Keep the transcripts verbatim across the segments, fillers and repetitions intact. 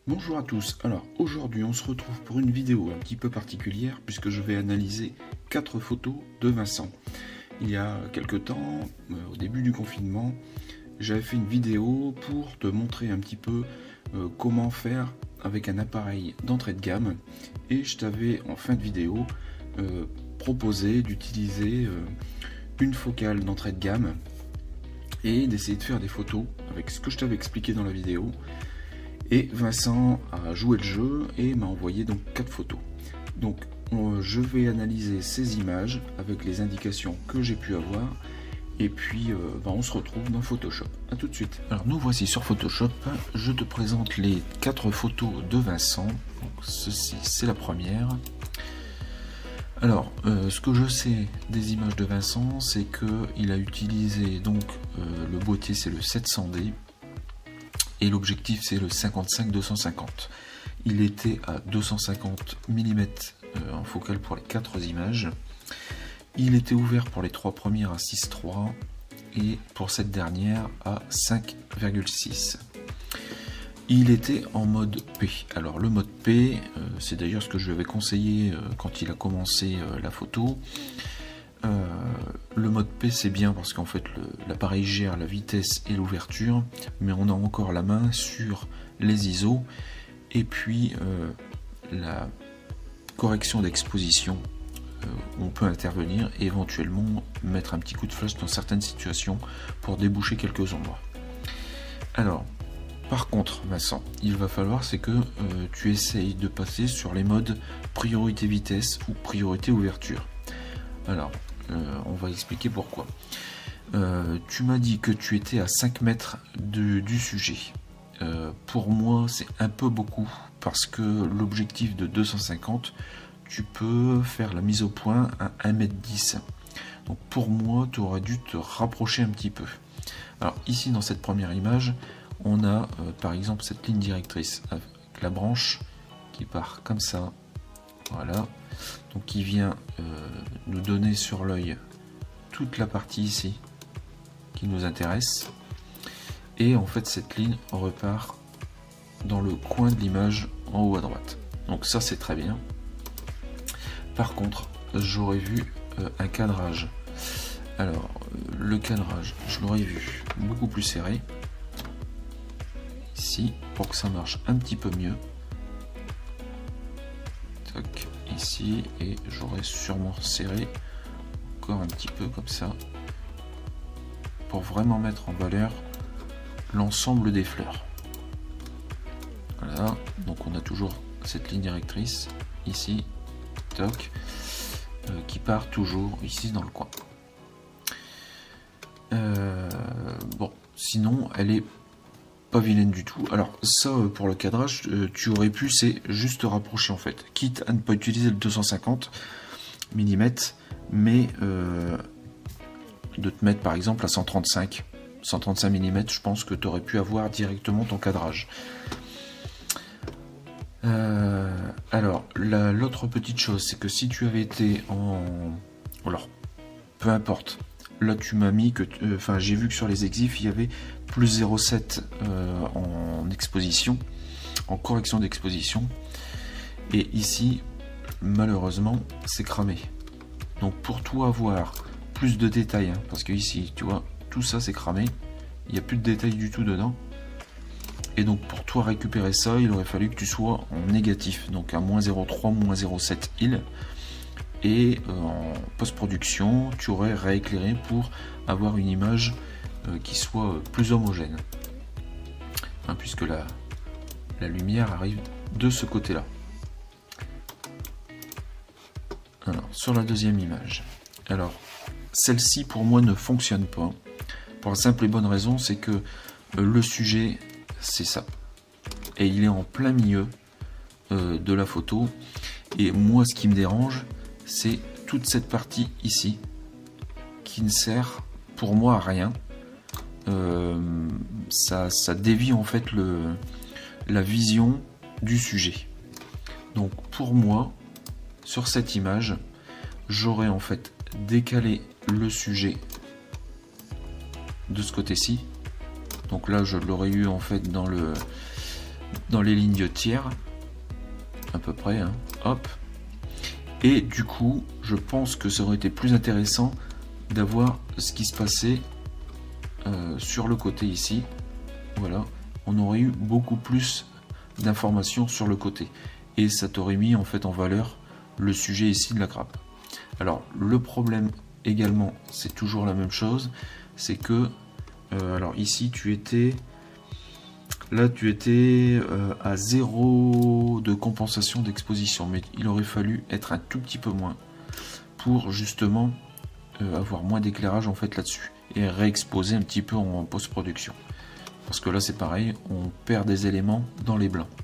Bonjour à tous, alors aujourd'hui on se retrouve pour une vidéo un petit peu particulière puisque je vais analyser quatre photos de Vincent. Il y a quelque temps, euh, au début du confinement, j'avais fait une vidéo pour te montrer un petit peu euh, comment faire avec un appareil d'entrée de gamme et je t'avais en fin de vidéo euh, proposé d'utiliser euh, une focale d'entrée de gamme et d'essayer de faire des photos avec ce que je t'avais expliqué dans la vidéo. Et Vincent a joué le jeu et m'a envoyé donc quatre photos. Donc on, je vais analyser ces images avec les indications que j'ai pu avoir. Et puis euh, ben on se retrouve dans Photoshop. A tout de suite. Alors nous voici sur Photoshop. Je te présente les quatre photos de Vincent. Donc, ceci c'est la première. Alors euh, ce que je sais des images de Vincent, c'est que il a utilisé donc euh, le boîtier, c'est le sept cents D. Et l'objectif c'est le cinquante-cinq deux cent cinquante. Il était à deux cent cinquante millimètres en focale pour les quatre images. Il était ouvert pour les trois premières à six virgule trois et pour cette dernière à cinq virgule six. Il était en mode P. Alors le mode P, euh, c'est d'ailleurs ce que je lui avais conseillé euh, quand il a commencé euh, la photo. Euh, le mode P c'est bien parce qu'en fait l'appareil gère la vitesse et l'ouverture, mais on a encore la main sur les I S O et puis euh, la correction d'exposition. Euh, on peut intervenir et éventuellement mettre un petit coup de flash dans certaines situations pour déboucher quelques ombres. Alors par contre Vincent, il va falloir c'est que euh, tu essayes de passer sur les modes priorité vitesse ou priorité ouverture. Alors, euh, on va expliquer pourquoi. Euh, tu m'as dit que tu étais à cinq mètres de, du sujet. Euh, pour moi, c'est un peu beaucoup parce que l'objectif de deux cent cinquante, tu peux faire la mise au point à un mètre dix. Donc pour moi, tu aurais dû te rapprocher un petit peu. Alors ici, dans cette première image, on a euh, par exemple cette ligne directrice avec la branche qui part comme ça. Voilà. Donc qui vient euh, nous donner sur l'œil toute la partie ici qui nous intéresse, et en fait cette ligne repart dans le coin de l'image en haut à droite. Donc ça c'est très bien. Par contre j'aurais vu euh, un cadrage. Alors euh, le cadrage je l'aurais vu beaucoup plus serré ici pour que ça marche un petit peu mieux. Tac. Ici, et j'aurais sûrement serré encore un petit peu comme ça pour vraiment mettre en valeur l'ensemble des fleurs. Voilà, donc on a toujours cette ligne directrice ici, toc, euh, qui part toujours ici dans le coin. Euh, bon, sinon elle est pas vilaine du tout. Alors ça pour le cadrage, euh, tu aurais pu c'est juste te rapprocher en fait, quitte à ne pas utiliser le deux cent cinquante millimètres, mais euh, de te mettre par exemple à cent trente-cinq millimètres, je pense que tu aurais pu avoir directement ton cadrage. Euh, alors l'autre petite chose, c'est que si tu avais été en... Alors, peu importe. Là tu m'as mis que, enfin euh, j'ai vu que sur les exifs il y avait plus zéro virgule sept euh, en exposition, en correction d'exposition, et ici malheureusement c'est cramé. Donc pour toi avoir plus de détails, hein, parce que ici tu vois tout ça c'est cramé, il n'y a plus de détails du tout dedans, et donc pour toi récupérer ça il aurait fallu que tu sois en négatif, donc à moins zéro virgule trois, moins zéro virgule sept il. Et euh, en post-production, tu aurais rééclairé pour avoir une image euh, qui soit euh, plus homogène. Enfin, puisque la, la lumière arrive de ce côté-là. Alors, sur la deuxième image. Alors, celle-ci pour moi ne fonctionne pas. Pour la simple et bonne raison, c'est que euh, le sujet, c'est ça. Et il est en plein milieu euh, de la photo. Et moi, ce qui me dérange, c'est toute cette partie ici qui ne sert pour moi à rien. Euh, ça, ça dévie en fait le, la vision du sujet. Donc pour moi, sur cette image, j'aurais en fait décalé le sujet de ce côté-ci. Donc là, je l'aurais eu en fait dans le dans les lignes de tiers, à peu près, hein. Hop. Et du coup, je pense que ça aurait été plus intéressant d'avoir ce qui se passait euh, sur le côté ici. Voilà, on aurait eu beaucoup plus d'informations sur le côté. Et ça t'aurait mis en fait en valeur le sujet ici de la grappe. Alors, le problème également, c'est toujours la même chose, c'est que, euh, alors ici, tu étais... Là, tu étais euh, à zéro de compensation d'exposition, mais il aurait fallu être un tout petit peu moins pour justement euh, avoir moins d'éclairage en fait là-dessus et réexposer un petit peu en post-production. Parce que là, c'est pareil, on perd des éléments dans les blancs.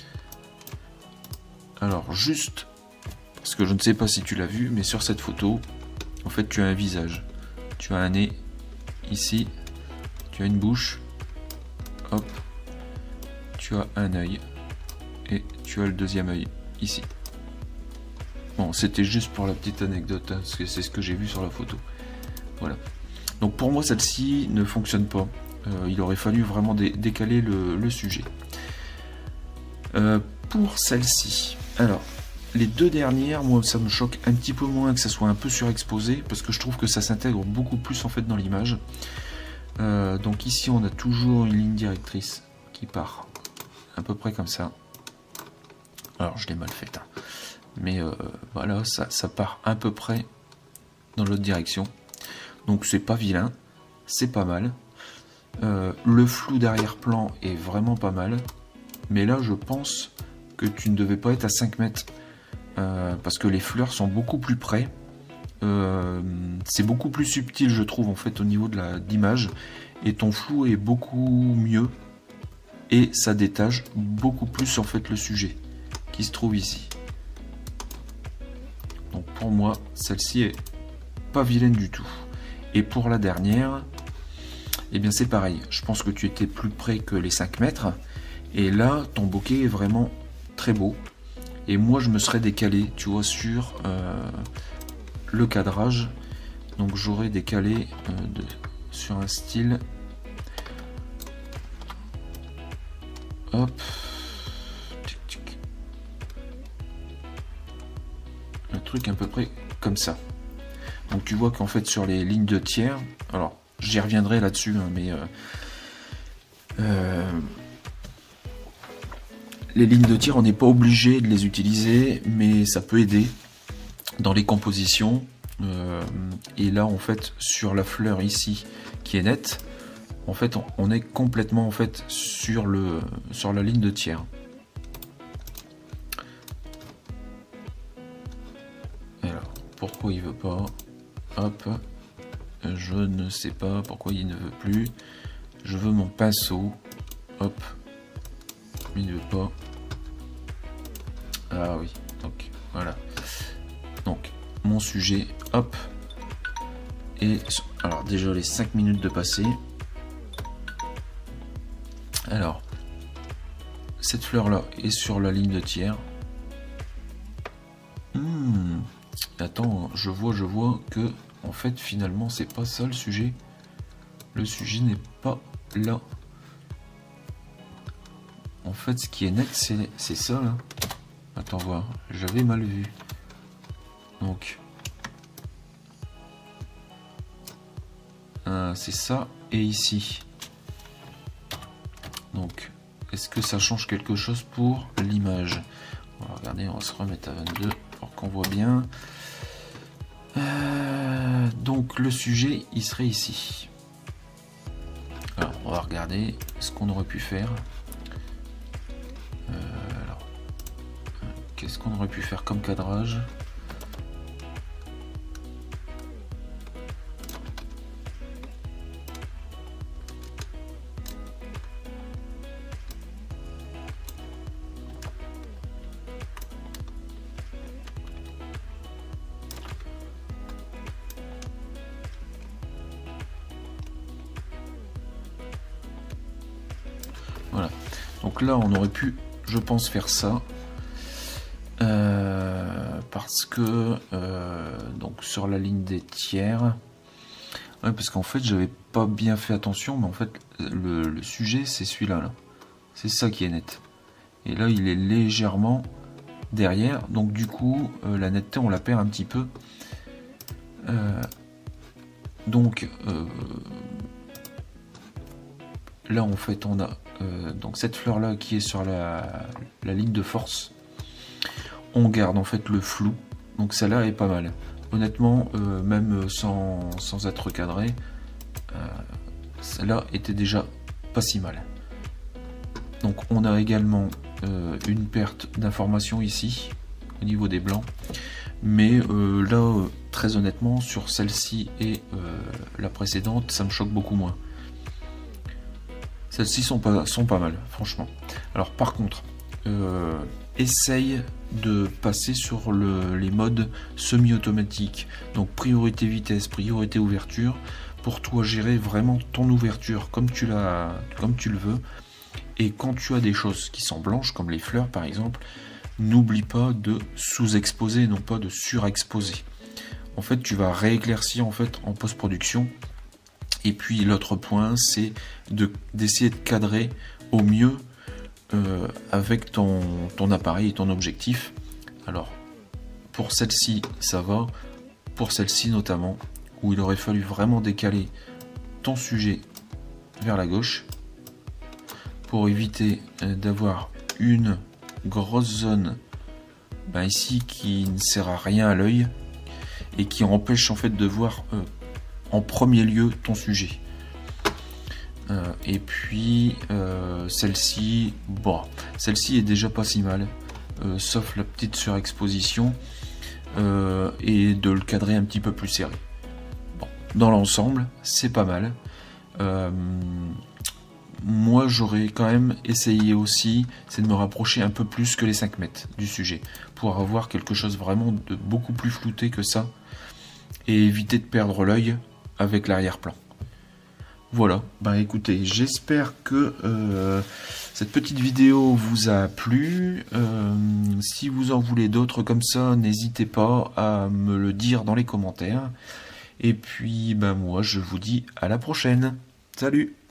Alors, juste, parce que je ne sais pas si tu l'as vu, mais sur cette photo, en fait, tu as un visage. Tu as un nez ici, tu as une bouche, hop. Tu as un œil et tu as le deuxième œil ici. Bon, c'était juste pour la petite anecdote, hein, parce que c'est ce que j'ai vu sur la photo. Voilà. Donc pour moi, celle-ci ne fonctionne pas. Euh, il aurait fallu vraiment dé décaler le, le sujet. Euh, pour celle-ci, alors les deux dernières, moi, ça me choque un petit peu moins que ça soit un peu surexposé, parce que je trouve que ça s'intègre beaucoup plus en fait dans l'image. Euh, donc ici, on a toujours une ligne directrice qui part à peu près comme ça. Alors je l'ai mal fait, hein. Mais euh, voilà, ça, ça part à peu près dans l'autre direction. Donc c'est pas vilain, c'est pas mal. Euh, le flou d'arrière-plan est vraiment pas mal. Mais là, je pense que tu ne devais pas être à cinq mètres. Euh, parce que les fleurs sont beaucoup plus près. Euh, c'est beaucoup plus subtil, je trouve, en fait, au niveau de la d'image. Et ton flou est beaucoup mieux. Et ça détache beaucoup plus en fait le sujet qui se trouve ici. Donc pour moi, celle-ci est pas vilaine du tout. Et pour la dernière, eh bien c'est pareil. Je pense que tu étais plus près que les cinq mètres. Et là, ton bokeh est vraiment très beau. Et moi, je me serais décalé, tu vois, sur euh, le cadrage. Donc j'aurais décalé euh, de, sur un style... Hop, tic, tic. Un truc à peu près comme ça. Donc tu vois qu'en fait sur les lignes de tiers, alors j'y reviendrai là-dessus, hein, mais euh, euh, les lignes de tiers, on n'est pas obligé de les utiliser, mais ça peut aider dans les compositions. Euh, et là en fait sur la fleur ici qui est nette. En fait, on est complètement en fait sur le sur la ligne de tiers. Alors, pourquoi il veut pas? Hop, je ne sais pas pourquoi il ne veut plus. Je veux mon pinceau. Hop, il ne veut pas. Ah oui, donc voilà. Donc mon sujet, hop. Et alors déjà les cinq minutes de passé. Alors, cette fleur-là est sur la ligne de tiers. Hmm. Attends, je vois, je vois que, en fait, finalement, c'est pas ça le sujet. Le sujet n'est pas là. En fait, ce qui est net, c'est ça, là. Attends, voir, j'avais mal vu. Donc, euh, c'est ça, et ici. Donc, est-ce que ça change quelque chose pour l'image? On va regarder, on va se remettre à vingt-deux pour qu'on voit bien. Euh, donc, le sujet, il serait ici. Alors, on va regarder ce qu'on aurait pu faire. Euh, alors, qu'est-ce qu'on aurait pu faire comme cadrage? Voilà, donc là on aurait pu, je pense, faire ça euh, parce que euh, donc sur la ligne des tiers, ouais, parce qu'en fait j'avais pas bien fait attention, mais en fait le, le sujet c'est celui-là, là. C'est ça qui est net. Et là, il est légèrement derrière. Donc du coup, euh, la netteté, on la perd un petit peu. Euh, donc euh, là, en fait, on a euh, donc cette fleur-là qui est sur la, la ligne de force. On garde en fait le flou. Donc celle-là est pas mal. Honnêtement, euh, même sans, sans être cadré, euh, celle-là était déjà pas si mal. Donc on a également euh, une perte d'information ici au niveau des blancs, mais euh, là euh, très honnêtement sur celle-ci et euh, la précédente ça me choque beaucoup moins. Celles-ci sont pas, sont pas mal franchement. Alors par contre euh, essaye de passer sur le, les modes semi-automatiques, donc priorité vitesse, priorité ouverture, pour toi gérer vraiment ton ouverture comme tu l'as, comme tu le veux. Et quand tu as des choses qui sont blanches, comme les fleurs par exemple, n'oublie pas de sous-exposer, non pas de surexposer. En fait, tu vas rééclaircir en fait en post-production. Et puis l'autre point, c'est de d'essayer de cadrer au mieux euh, avec ton, ton appareil et ton objectif. Alors, pour celle-ci, ça va. Pour celle-ci notamment, où il aurait fallu vraiment décaler ton sujet vers la gauche, pour éviter d'avoir une grosse zone ben ici qui ne sert à rien à l'œil et qui empêche en fait de voir euh, en premier lieu ton sujet. Euh, et puis euh, celle-ci, bon, celle-ci est déjà pas si mal, euh, sauf la petite surexposition euh, et de le cadrer un petit peu plus serré. Bon, dans l'ensemble, c'est pas mal. Euh, Moi j'aurais quand même essayé aussi, c'est de me rapprocher un peu plus que les cinq mètres du sujet, pour avoir quelque chose vraiment de beaucoup plus flouté que ça, et éviter de perdre l'œil avec l'arrière-plan. Voilà, bah écoutez, j'espère que euh, cette petite vidéo vous a plu. Euh, si vous en voulez d'autres comme ça, n'hésitez pas à me le dire dans les commentaires. Et puis bah moi je vous dis à la prochaine. Salut!